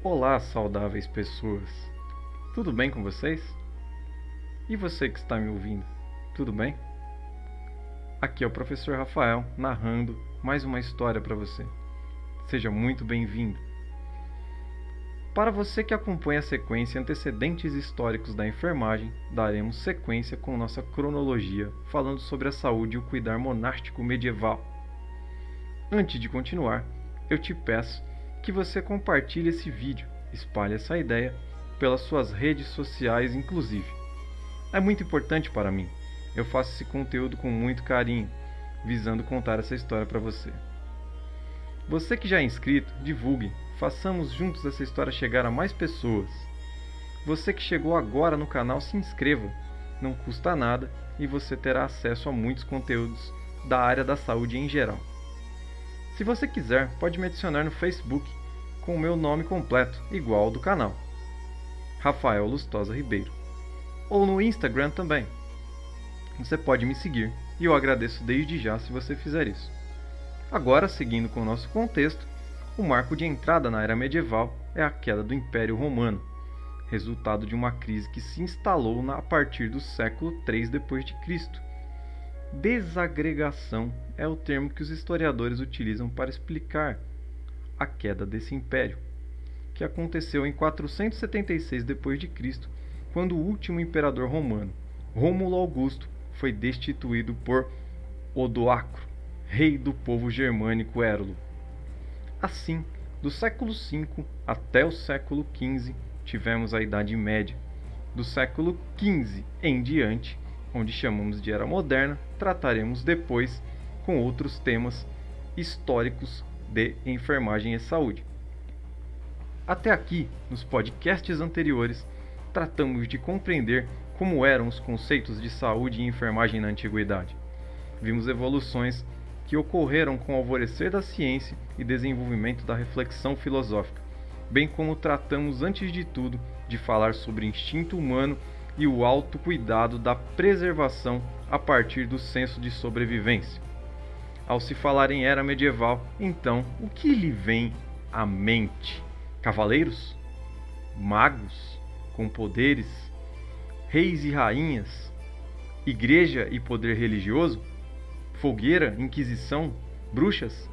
Olá, saudáveis pessoas! Tudo bem com vocês? E você que está me ouvindo, tudo bem? Aqui é o professor Rafael narrando mais uma história para você. Seja muito bem-vindo! Para você que acompanha a sequência Antecedentes Históricos da Enfermagem, daremos sequência com nossa cronologia falando sobre a saúde e o cuidar monástico medieval. Antes de continuar, eu te peço que você compartilhe esse vídeo, espalhe essa ideia pelas suas redes sociais inclusive. É muito importante para mim. Eu faço esse conteúdo com muito carinho, visando contar essa história para você. Você que já é inscrito, divulgue, façamos juntos essa história chegar a mais pessoas. Você que chegou agora no canal, se inscreva, não custa nada e você terá acesso a muitos conteúdos da área da saúde em geral. Se você quiser, pode me adicionar no Facebook com o meu nome completo, igual ao do canal, Rafael Lustosa Ribeiro, ou no Instagram também. Você pode me seguir e eu agradeço desde já se você fizer isso. Agora, seguindo com o nosso contexto, o marco de entrada na era medieval é a queda do Império Romano, resultado de uma crise que se instalou a partir do século III d.C. Desagregação é o termo que os historiadores utilizam para explicar a queda desse império, que aconteceu em 476 d.C., quando o último imperador romano, Rômulo Augusto, foi destituído por Odoacro, rei do povo germânico érulo. Assim, do século V até o século XV, tivemos a Idade Média. Do século XV em diante, onde chamamos de Era Moderna, trataremos depois com outros temas históricos de enfermagem e saúde. Até aqui, nos podcasts anteriores, tratamos de compreender como eram os conceitos de saúde e enfermagem na antiguidade. Vimos evoluções que ocorreram com o alvorecer da ciência e desenvolvimento da reflexão filosófica, bem como tratamos antes de tudo de falar sobre o instinto humano e o autocuidado da preservação a partir do senso de sobrevivência. Ao se falar em era medieval, então, o que lhe vem à mente? Cavaleiros? Magos? Com poderes? Reis e rainhas? Igreja e poder religioso? Fogueira, inquisição, bruxas?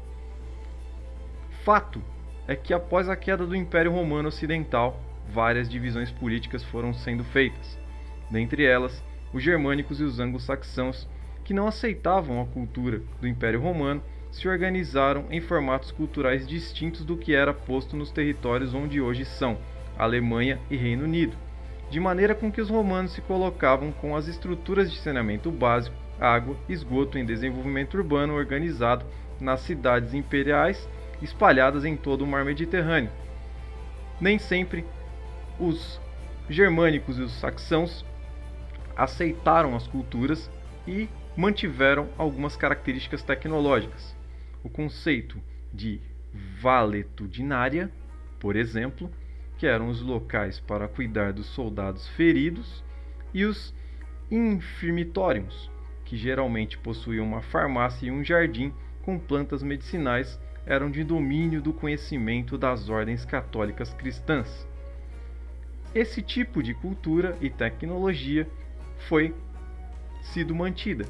Fato é que após a queda do Império Romano Ocidental, várias divisões políticas foram sendo feitas. Dentre elas, os germânicos e os anglo-saxãos, que não aceitavam a cultura do Império Romano, se organizaram em formatos culturais distintos do que era posto nos territórios onde hoje são Alemanha e Reino Unido, de maneira com que os romanos se colocavam com as estruturas de saneamento básico, água, esgoto em desenvolvimento urbano organizado nas cidades imperiais espalhadas em todo o mar Mediterrâneo. Nem sempre os germânicos e os saxãos aceitaram as culturas e mantiveram algumas características tecnológicas. O conceito de valetudinária, por exemplo, que eram os locais para cuidar dos soldados feridos, e os infirmitórios, que geralmente possuíam uma farmácia e um jardim com plantas medicinais, eram de domínio do conhecimento das ordens católicas cristãs. Esse tipo de cultura e tecnologia foi sido mantida.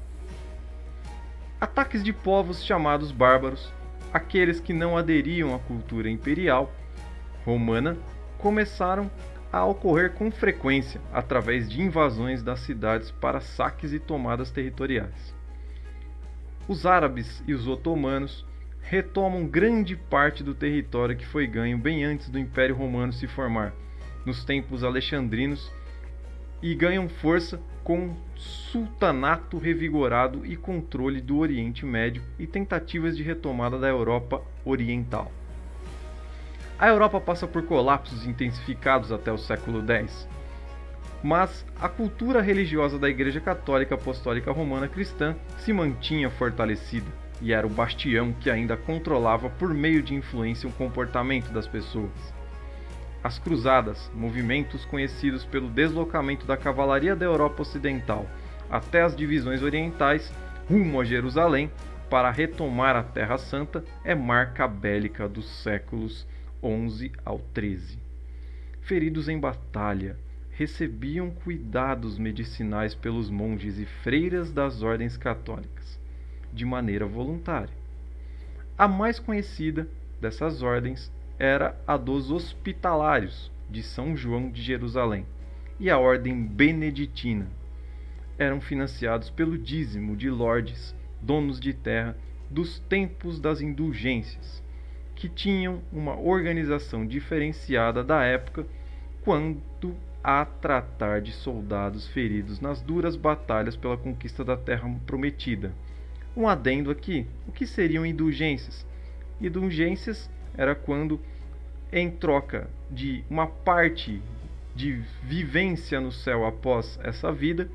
Ataques de povos chamados bárbaros, aqueles que não aderiam à cultura imperial romana, começaram a ocorrer com frequência através de invasões das cidades para saques e tomadas territoriais. Os árabes e os otomanos retomam grande parte do território que foi ganho bem antes do Império Romano se formar, nos tempos alexandrinos, e ganham força com sultanato revigorado e controle do Oriente Médio e tentativas de retomada da Europa Oriental. A Europa passa por colapsos intensificados até o século X, mas a cultura religiosa da Igreja Católica Apostólica Romana Cristã se mantinha fortalecida e era o bastião que ainda controlava por meio de influência o comportamento das pessoas. As Cruzadas, movimentos conhecidos pelo deslocamento da cavalaria da Europa Ocidental até as divisões orientais rumo a Jerusalém para retomar a Terra Santa, é marca bélica dos séculos 11 ao 13. Feridos em batalha, recebiam cuidados medicinais pelos monges e freiras das ordens católicas, de maneira voluntária. A mais conhecida dessas ordens era a dos Hospitalários de São João de Jerusalém e a Ordem Beneditina. Eram financiados pelo dízimo de lordes, donos de terra dos tempos das indulgências, que tinham uma organização diferenciada da época quando a tratar de soldados feridos nas duras batalhas pela conquista da Terra Prometida. Um adendo aqui: o que seriam indulgências? Indulgências era quando, em troca de uma parte de vivência no céu após essa vida,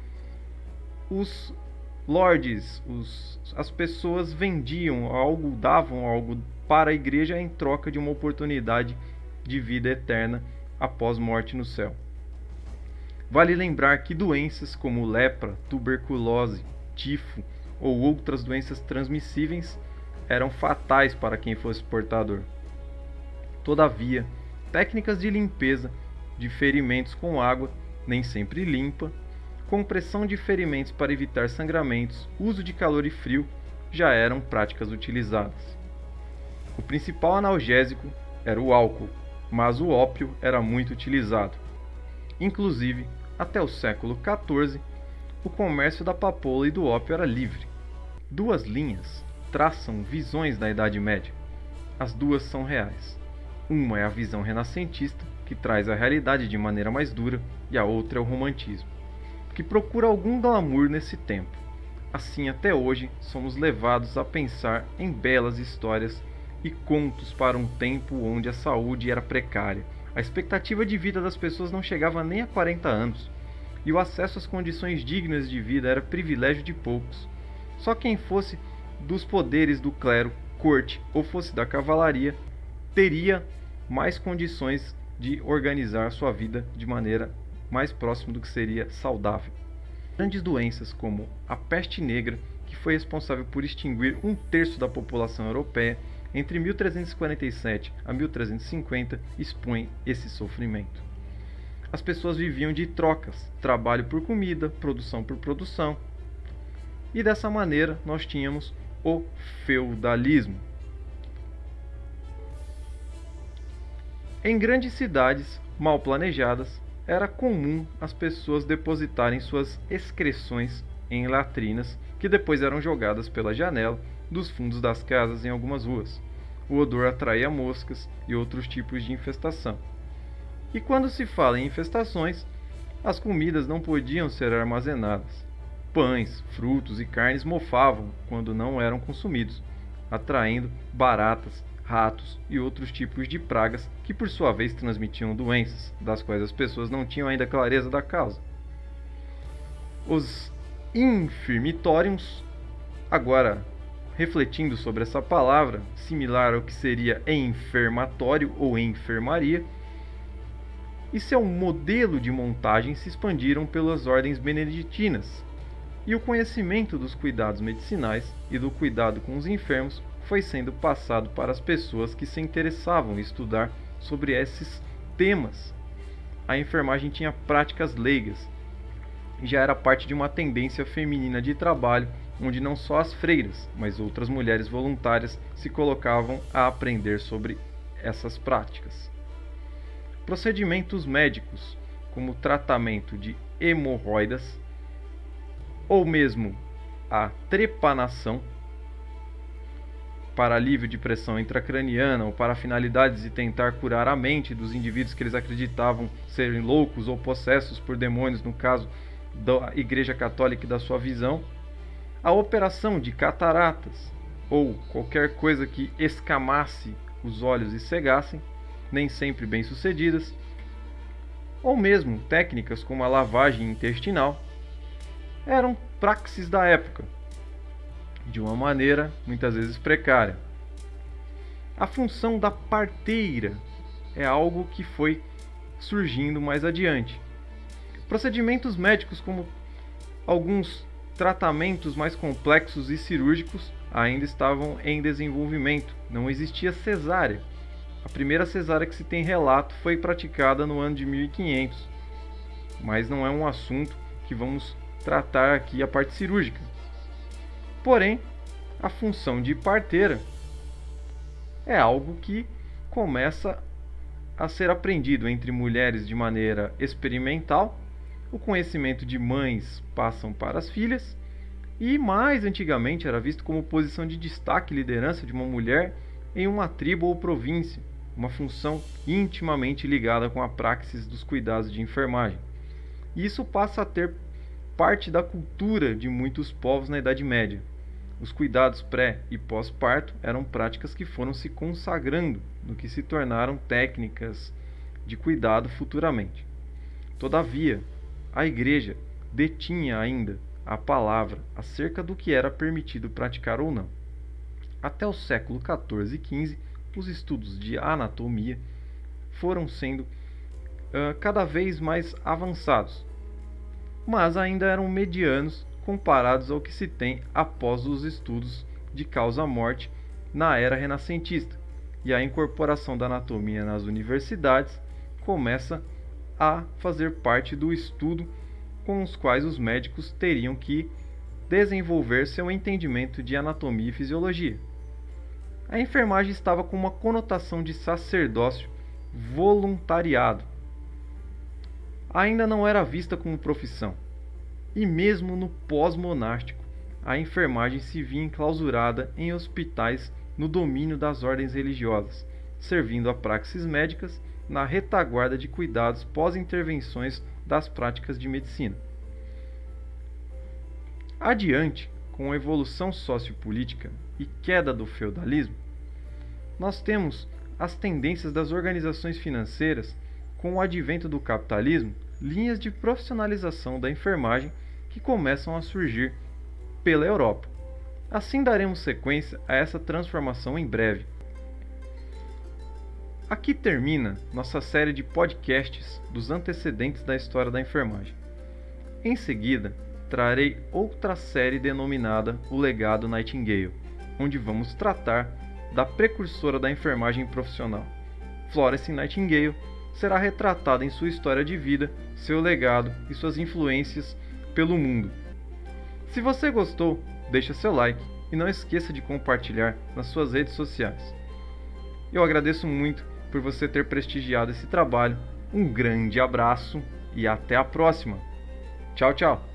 os lordes, as pessoas vendiam algo, davam algo para a igreja em troca de uma oportunidade de vida eterna após morte no céu. Vale lembrar que doenças como lepra, tuberculose, tifo ou outras doenças transmissíveis eram fatais para quem fosse portador. Todavia, técnicas de limpeza de ferimentos com água, nem sempre limpa, compressão de ferimentos para evitar sangramentos, uso de calor e frio já eram práticas utilizadas. O principal analgésico era o álcool, mas o ópio era muito utilizado. Inclusive, até o século XIV, o comércio da papoula e do ópio era livre. Duas linhas traçam visões da Idade Média. As duas são reais. Uma é a visão renascentista, que traz a realidade de maneira mais dura, e a outra é o romantismo, que procura algum glamour nesse tempo. Assim, até hoje, somos levados a pensar em belas histórias e contos para um tempo onde a saúde era precária, a expectativa de vida das pessoas não chegava nem a 40 anos, e o acesso às condições dignas de vida era privilégio de poucos. Só quem fosse dos poderes do clero, corte ou fosse da cavalaria teria mais condições de organizar sua vida de maneira mais próxima do que seria saudável. Grandes doenças como a peste negra, que foi responsável por extinguir 1/3 da população europeia entre 1347 a 1350, expõem esse sofrimento. As pessoas viviam de trocas, trabalho por comida, produção por produção. E dessa maneira nós tínhamos o feudalismo. Em grandes cidades mal planejadas, era comum as pessoas depositarem suas excreções em latrinas que depois eram jogadas pela janela dos fundos das casas em algumas ruas. O odor atraía moscas e outros tipos de infestação. E quando se fala em infestações, as comidas não podiam ser armazenadas. Pães, frutos e carnes mofavam quando não eram consumidos, atraindo baratas, ratos e outros tipos de pragas que por sua vez transmitiam doenças, das quais as pessoas não tinham ainda clareza da causa. Os infirmitoriums, agora refletindo sobre essa palavra, similar ao que seria enfermatório ou enfermaria, e seu modelo de montagem se expandiram pelas ordens beneditinas, e o conhecimento dos cuidados medicinais e do cuidado com os enfermos foi sendo passado para as pessoas que se interessavam em estudar sobre esses temas. A enfermagem tinha práticas leigas, e já era parte de uma tendência feminina de trabalho, onde não só as freiras, mas outras mulheres voluntárias se colocavam a aprender sobre essas práticas. Procedimentos médicos, como o tratamento de hemorroidas, ou mesmo a trepanação, para alívio de pressão intracraniana ou para finalidades de tentar curar a mente dos indivíduos que eles acreditavam serem loucos ou possessos por demônios, no caso da Igreja Católica e da sua visão, a operação de cataratas ou qualquer coisa que escamasse os olhos e cegassem, nem sempre bem sucedidas, ou mesmo técnicas como a lavagem intestinal, eram praxes da época, de uma maneira muitas vezes precária. A função da parteira é algo que foi surgindo mais adiante. Procedimentos médicos como alguns tratamentos mais complexos e cirúrgicos ainda estavam em desenvolvimento, não existia cesárea. A primeira cesárea que se tem relato foi praticada no ano de 1500, mas não é um assunto que vamos tratar aqui a parte cirúrgica. Porém, a função de parteira é algo que começa a ser aprendido entre mulheres de maneira experimental. O conhecimento de mães passam para as filhas e mais antigamente era visto como posição de destaque e liderança de uma mulher em uma tribo ou província, uma função intimamente ligada com a praxis dos cuidados de enfermagem. E isso passa a ter parte da cultura de muitos povos na Idade Média. Os cuidados pré e pós-parto eram práticas que foram se consagrando no que se tornaram técnicas de cuidado futuramente. Todavia, a Igreja detinha ainda a palavra acerca do que era permitido praticar ou não. Até o século XIV e XV, os estudos de anatomia foram sendo cada vez mais avançados, mas ainda eram medianos comparados ao que se tem após os estudos de causa-morte na era renascentista, e a incorporação da anatomia nas universidades começa a fazer parte do estudo com os quais os médicos teriam que desenvolver seu entendimento de anatomia e fisiologia. A enfermagem estava com uma conotação de sacerdócio voluntariado. Ainda não era vista como profissão. E mesmo no pós-monástico, a enfermagem se via enclausurada em hospitais no domínio das ordens religiosas, servindo a praxis médicas na retaguarda de cuidados pós-intervenções das práticas de medicina. Adiante, com a evolução sociopolítica e queda do feudalismo, nós temos as tendências das organizações financeiras com o advento do capitalismo, linhas de profissionalização da enfermagem que começam a surgir pela Europa. Assim daremos sequência a essa transformação em breve. Aqui termina nossa série de podcasts dos antecedentes da história da enfermagem. Em seguida, trarei outra série denominada O Legado Nightingale, onde vamos tratar da precursora da enfermagem profissional. Florence Nightingale será retratada em sua história de vida, seu legado e suas influências pelo mundo. Se você gostou, deixa seu like e não esqueça de compartilhar nas suas redes sociais. Eu agradeço muito por você ter prestigiado esse trabalho. Um grande abraço e até a próxima. Tchau, tchau.